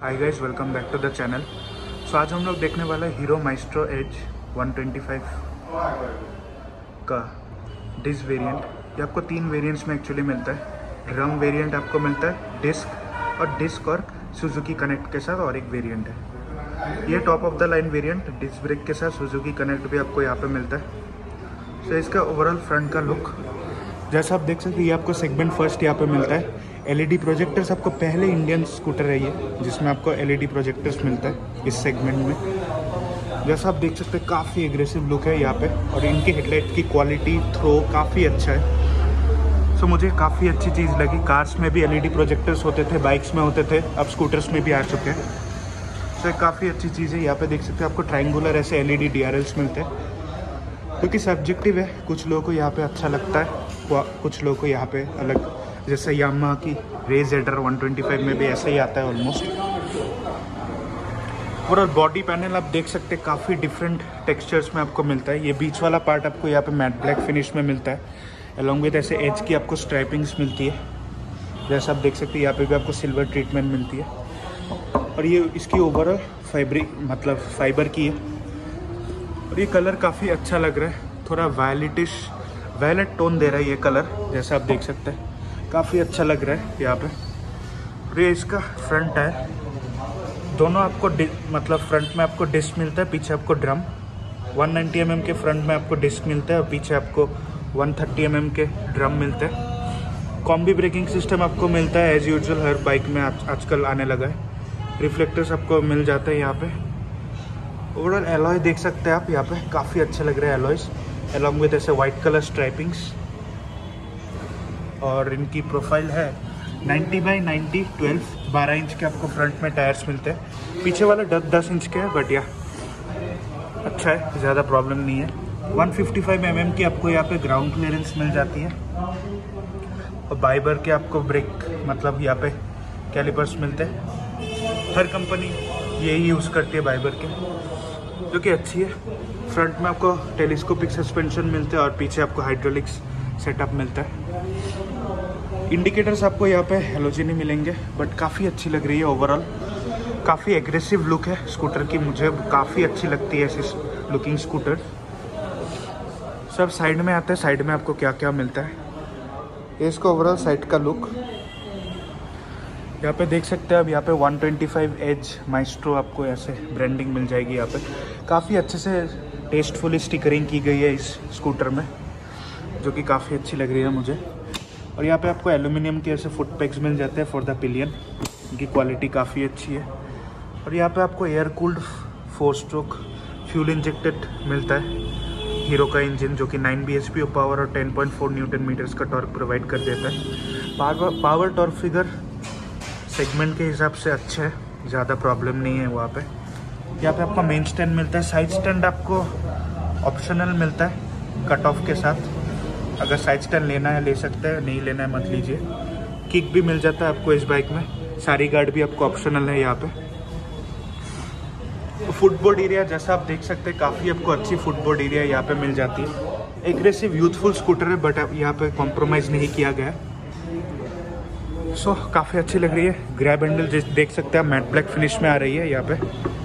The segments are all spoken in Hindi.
Hi guys, welcome back to the channel. So आज हम लोग देखने वाला है हीरो माइस्ट्रो एज 125 का डिस्क वेरिएंट। ये आपको 3 वेरिएंट्स में एक्चुअली मिलता है। ड्रम वेरिएंट आपको मिलता है डिस्क और सुजुकी कनेक्ट के साथ, और एक वेरिएंट है ये top of the line variant disc brake के साथ सुजुकी कनेक्ट भी आपको यहाँ पे मिलता है। सो इसका ओवरऑल फ्रंट का लुक जैसा आप देख सकते हैं, ये आपको सेगमेंट फर्स्ट यहाँ पे मिलता है। एलईडी प्रोजेक्टर्स आपको पहले इंडियन स्कूटर है ये जिसमें आपको एलईडी प्रोजेक्टर्स मिलता है इस सेगमेंट में। जैसा आप देख सकते हैं काफ़ी एग्रेसिव लुक है यहाँ पे, और इनकी हेडलाइट की क्वालिटी थ्रो काफ़ी अच्छा है। सो मुझे काफ़ी अच्छी चीज़ लगी। कार्स में भी एलईडी प्रोजेक्टर्स होते थे, बाइक्स में होते थे, अब स्कूटर्स में भी आ चुके हैं। सो काफ़ी अच्छी चीज़ है। यहाँ पे देख सकते हैं आपको ट्रायंगुलर ऐसे एलईडी डीआरएल्स मिलते हैं, क्योंकि सब्जेक्टिव है। कुछ लोगों को यहाँ पे अच्छा लगता है, कुछ लोगों को यहाँ पे अलग, जैसे यामाहा की रेज़र 125 में भी ऐसे ही आता है ऑलमोस्ट। और बॉडी पैनल आप देख सकते हैं काफ़ी डिफरेंट टेक्सचर्स में आपको मिलता है। ये बीच वाला पार्ट आपको यहाँ पे मैट ब्लैक फिनिश में मिलता है, अलॉन्ग विद ऐसे एज की आपको स्ट्राइपिंग्स मिलती है। जैसा आप देख सकते हैं यहाँ पे भी आपको सिल्वर ट्रीटमेंट मिलती है, और ये इसकी ओवरऑल फाइबर की है। और ये कलर काफ़ी अच्छा लग रहा है, थोड़ा वायलेट टोन दे रहा है ये कलर, जैसा आप देख सकते हैं काफ़ी अच्छा लग रहा है यहाँ पे। और ये इसका फ्रंट टायर, दोनों आपको फ्रंट में आपको डिस्क मिलता है, पीछे आपको ड्रम। 190 mm के फ्रंट में आपको डिस्क मिलता है, और पीछे आपको 130 mm के ड्रम मिलते हैं। कॉम्बी ब्रेकिंग सिस्टम आपको मिलता है एज यूजुअल, हर बाइक में आजकल आने लगा है। रिफ्लेक्टर्स आपको मिल जाते हैं यहाँ पे। ओवरऑल एलॉय देख सकते हैं आप यहाँ पे, काफ़ी अच्छे लग रहे हैं एलॉयस, अलॉन्ग विद ऐसे वाइट कलर स्ट्राइपिंग्स। और इनकी प्रोफाइल है 90x90 12 इंच के आपको फ्रंट में टायर्स मिलते हैं। पीछे वाला 10 इंच के है, बट या अच्छा है, ज़्यादा प्रॉब्लम नहीं है। 155 mm की आपको यहाँ पे ग्राउंड क्लियरेंस मिल जाती है, और बाइबर के आपको ब्रेक यहाँ पे कैलिपर्स मिलते हैं। हर कंपनी यही यूज़ करती है बाइबर के, जो कि अच्छी है। फ्रंट में आपको टेलीस्कोपिक सस्पेंशन मिलते हैं, और पीछे आपको हाइड्रोलिक्स सेटअप मिलता है। इंडिकेटर्स आपको यहाँ पे हेलोजन ही मिलेंगे, बट काफ़ी अच्छी लग रही है। ओवरऑल काफ़ी एग्रेसिव लुक है स्कूटर की, मुझे काफ़ी अच्छी लगती है ऐसी लुकिंग स्कूटर। सब साइड में आते हैं, साइड में आपको क्या क्या मिलता है ये इसका ओवरऑल साइड का लुक। यहाँ पे देख सकते हैं अब यहाँ पे 125 एज माइस्ट्रो आपको ऐसे ब्रांडिंग मिल जाएगी। यहाँ पे काफ़ी अच्छे से टेस्टफुली स्टिकरिंग की गई है इस स्कूटर में, जो कि काफ़ी अच्छी लग रही है मुझे। और यहाँ पे आपको एल्यूमिनियम के ऐसे फुट पैक्स मिल जाते हैं फॉर द पिलियन, इनकी क्वालिटी काफ़ी अच्छी है। और यहाँ पे आपको air cooled 4 stroke fuel injected मिलता है हीरो का इंजन, जो कि 9 bhp पावर और 10.4 न्यूटन मीटर्स का टॉर्क प्रोवाइड कर देता है। पावर टॉर्क फिगर सेगमेंट के हिसाब से अच्छा है, ज़्यादा प्रॉब्लम नहीं है वहाँ पे। यहाँ पे आपको मेन स्टैंड मिलता है, साइड स्टैंड आपको ऑप्शनल मिलता है कट ऑफ के साथ। अगर साइड स्टैंड लेना है ले सकते हैं, नहीं लेना है मत लीजिए। किक भी मिल जाता है आपको इस बाइक में, सारी गार्ड भी आपको ऑप्शनल है यहाँ पे। तो फुटबोर्ड एरिया जैसा आप देख सकते हैं, काफ़ी आपको अच्छी फुटबोर्ड एरिया यहाँ पे मिल जाती है। एग्रेसिव यूथफुल स्कूटर है, बट यहाँ पे कॉम्प्रोमाइज़ नहीं किया गया है। सो काफ़ी अच्छी लग रही है। ग्रैब हैंडल देख सकते हैं आप, मैट ब्लैक फिनिश में आ रही है यहाँ पे,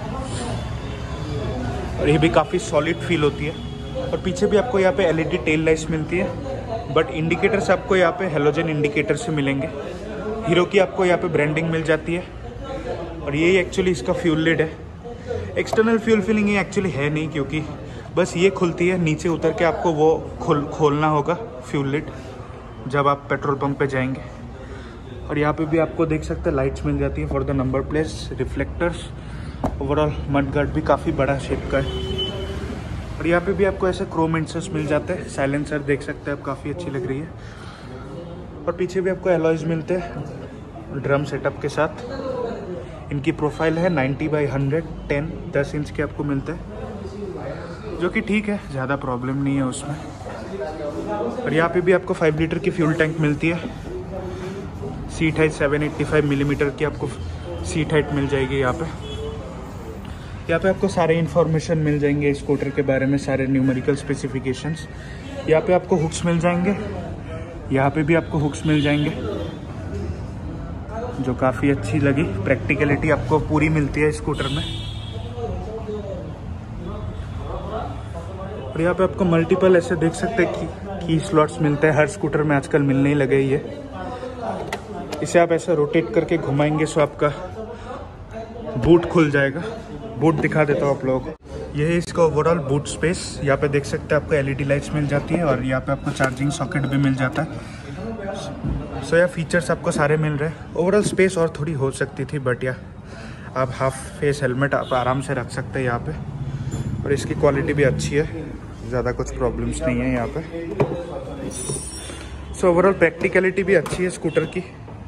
और ये भी काफ़ी सॉलिड फील होती है। और पीछे भी आपको यहाँ पे एलईडी टेल लाइट्स मिलती है, बट इंडिकेटर्स आपको यहाँ पे हेलोजन इंडिकेटर से मिलेंगे। हीरो की आपको यहाँ पे ब्रांडिंग मिल जाती है, और यही एक्चुअली इसका फ्यूल लिड है। एक्सटर्नल फ्यूल फिलिंग ये एक्चुअली है नहीं, क्योंकि बस ये खुलती है, नीचे उतर के आपको वो खोलना होगा फ्यूल लिड जब आप पेट्रोल पंप पे जाएंगे। और यहाँ पे भी आपको देख सकते हैं लाइट्स मिल जाती है for the number plates, reflectors. Overall mudguard भी काफ़ी बड़ा शेप का है, और यहाँ पे भी आपको ऐसे क्रोम इंसर्स मिल जाते हैं। साइलेंसर देख सकते हैं आप, काफ़ी अच्छी लग रही है। और पीछे भी आपको एलॉयज मिलते हैं ड्रम सेटअप के साथ। इनकी प्रोफाइल है 90x100 10 इंच के आपको मिलते हैं, जो कि ठीक है, ज़्यादा प्रॉब्लम नहीं है उसमें। और यहाँ पे भी आपको 5 लीटर की फ्यूल टैंक मिलती है। सीट हाइट 785 मिलीमीटर की आपको सीट हाइट मिल जाएगी यहाँ पे आपको सारे इन्फॉर्मेशन मिल जाएंगे स्कूटर के बारे में, सारे न्यूमेरिकल स्पेसिफिकेशंस। यहाँ पे आपको हुक्स मिल जाएंगे, यहाँ पे भी आपको हुक्स मिल जाएंगे। जो काफ़ी अच्छी लगी। प्रैक्टिकलिटी आपको पूरी मिलती है स्कूटर में। और यहाँ पे आपको मल्टीपल ऐसे देख सकते हैं कि की स्लॉट्स मिलते हैं। हर स्कूटर में आजकल मिलने ही लगे ये। इसे आप ऐसे रोटेट करके घुमाएंगे तो आपका बूट खुल जाएगा। बूट दिखा देता हूँ आप लोगों को। यह है इसका ओवरऑल बूट स्पेस। यहाँ पे देख सकते हैं आपको LED लाइट्स मिल जाती है और यहाँ पे आपको चार्जिंग सॉकेट भी मिल जाता है। सो यह फीचर्स आपको सारे मिल रहे हैं। ओवरऑल स्पेस और थोड़ी हो सकती थी, बट या आप हाफ फेस हेलमेट आप आराम से रख सकते हैं यहाँ पे। और इसकी क्वालिटी भी अच्छी है, ज़्यादा कुछ प्रॉब्लम्स नहीं है यहाँ पे। सो ओवरऑल प्रैक्टिकलिटी भी अच्छी है स्कूटर की।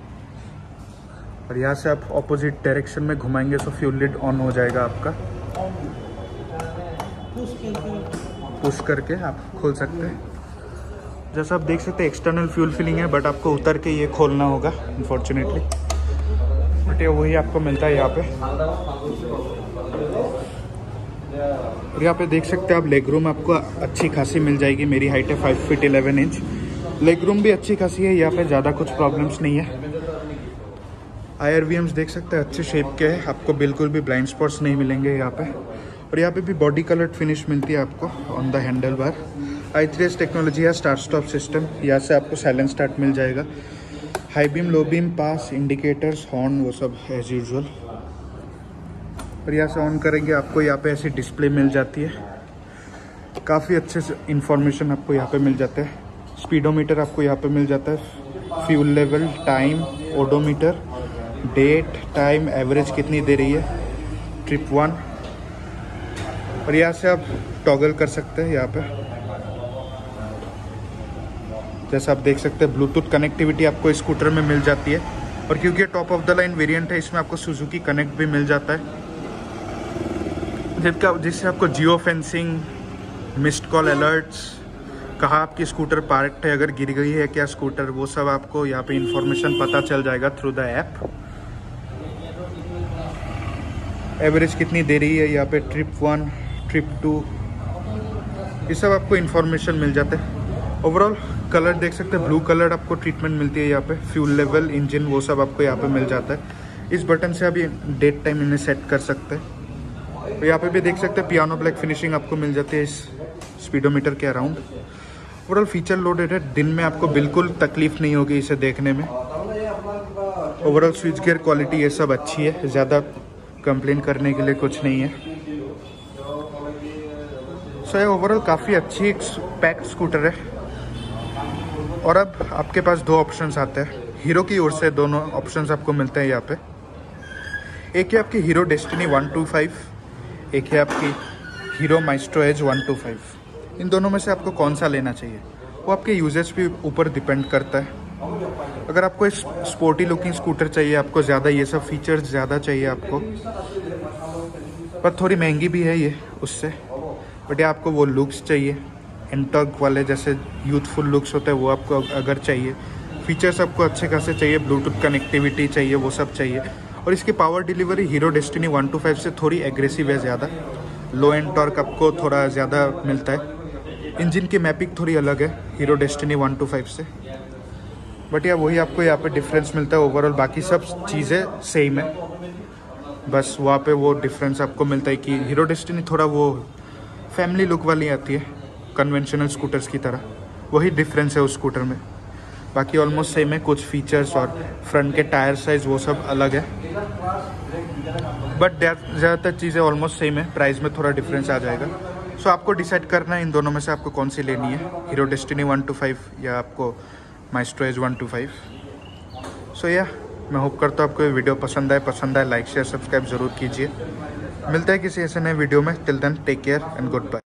और यहाँ से आप ऑपोजिट डायरेक्शन में घुमाएंगे तो फ्यूल लिड ऑन हो जाएगा आपका। पुश करके आप खोल सकते हैं। जैसा आप देख सकते हैं एक्सटर्नल फ्यूल फिलिंग है, बट आपको उतर के ये खोलना होगा अनफॉर्चुनेटली। बट ये वही आपको मिलता है यहाँ पे। और यहाँ पे देख सकते हैं आप लेग रूम आपको अच्छी खासी मिल जाएगी। मेरी हाइट है 5 फीट 11 इंच। लेग रूम भी अच्छी खासी है यहाँ पे, ज़्यादा कुछ प्रॉब्लम्स नहीं है। IRVMs देख सकते हैं अच्छे शेप के हैं, आपको बिल्कुल भी ब्लाइंड स्पॉट्स नहीं मिलेंगे यहाँ पे। और यहाँ पे भी बॉडी कलर्ड फिनिश मिलती है आपको on the handlebar. i3S technology है, स्टार्ट स्टॉप सिस्टम। यहाँ से आपको साइलेंट स्टार्ट मिल जाएगा। High beam, low beam, pass, indicators, horn, वो सब एज यूजुअल। और यहाँ से ऑन करेंगे आपको यहाँ पे ऐसी डिस्प्ले मिल जाती है। काफ़ी अच्छे से इंफॉर्मेशन आपको यहाँ पे मिल जाता है। स्पीडोमीटर आपको यहाँ पे मिल जाता है, fuel level, time, odometer, date, time, average कितनी दे रही है, ट्रिप 1। और यहाँ से आप टॉगल कर सकते हैं यहाँ पे। जैसा आप देख सकते हैं ब्लूटूथ कनेक्टिविटी आपको इस स्कूटर में मिल जाती है। और क्योंकि ये top of the line variant है, इसमें आपको सुजुकी कनेक्ट भी मिल जाता है, जिससे आपको geo fencing, missed call alerts, कहाँ आपकी स्कूटर पार्क्ड है, अगर गिर गई है क्या स्कूटर, वो सब आपको यहाँ पे इंफॉर्मेशन पता चल जाएगा थ्रू द ऐप। एवरेज कितनी दे रही है यहाँ पे, ट्रिप 1, ट्रिप 2, ये सब आपको इंफॉर्मेशन मिल जाता है। ओवरऑल कलर देख सकते हैं, ब्लू कलर आपको ट्रीटमेंट मिलती है यहाँ पे। फ्यूल लेवल, इंजन, वो सब आपको यहाँ पे मिल जाता है। इस बटन से आप ये डेट टाइम इन्हें सेट कर सकते हैं। तो यहाँ पे भी देख सकते हैं पियानो ब्लैक फिनिशिंग आपको मिल जाती है इस स्पीडोमीटर के अराउंड। ओवरऑल फीचर लोडेड है, दिन में आपको बिल्कुल तकलीफ नहीं होगी इसे देखने में। ओवरऑल स्विच गियर क्वालिटी ये सब अच्छी है, ज़्यादा कंप्लेन करने के लिए कुछ नहीं है। सो ये ओवरऑल काफ़ी अच्छी पैक्ड स्कूटर है। और अब आपके पास दो ऑप्शंस आते हैं। हीरो की ओर से दोनों ऑप्शंस आपको मिलते हैं यहाँ पे। एक है आपकी हीरो डेस्टिनी 125, एक है आपकी हीरो माइस्ट्रो एज 125। इन दोनों में से आपको कौन सा लेना चाहिए वो आपके यूजेस पे ऊपर डिपेंड करता है। अगर आपको इस स्पोर्टी लुकिंग स्कूटर चाहिए, आपको ज़्यादा ये सब फीचर्स ज़्यादा चाहिए आपको, पर थोड़ी महंगी भी है ये उससे, बट ये आपको वो लुक्स चाहिए एंटॉर्क वाले, जैसे यूथफुल लुक्स होते हैं वो आपको अगर चाहिए, फीचर्स आपको अच्छे खासे चाहिए, ब्लूटूथ कनेक्टिविटी चाहिए, वो सब चाहिए। और इसकी पावर डिलीवरी हीरो डेस्टिनी 125 से थोड़ी एग्रेसिव है ज़्यादा। लो एंड टॉर्क आपको थोड़ा ज़्यादा मिलता है। इंजन की मैपिंग थोड़ी अलग है हीरो डेस्टिनी 125 से, बट या वही आपको यहाँ पे डिफरेंस मिलता है। ओवरऑल बाकी सब चीज़ें सेम है, बस वहाँ पे वो डिफरेंस आपको मिलता है कि हीरो डेस्टिनी थोड़ा वो फैमिली लुक वाली आती है कन्वेंशनल स्कूटर्स की तरह, वही डिफरेंस है उस स्कूटर में। बाकी ऑलमोस्ट सेम है, कुछ फीचर्स और फ्रंट के टायर साइज़ वो सब अलग है, बट ज़्यादातर चीज़ें ऑलमोस्ट सेम है। प्राइस में थोड़ा डिफरेंस आ जाएगा। सो आपको डिसाइड करना है इन दोनों में से आपको कौन सी लेनी है, हीरो डेस्टिनी 125 या आपको माइस्ट्रो एज 125। सो या मैं होप करता हूँ आपको ये वीडियो पसंद आए लाइक शेयर सब्सक्राइब ज़रूर कीजिए। मिलता है किसी ऐसे नए वीडियो में। Till then take care and good bye.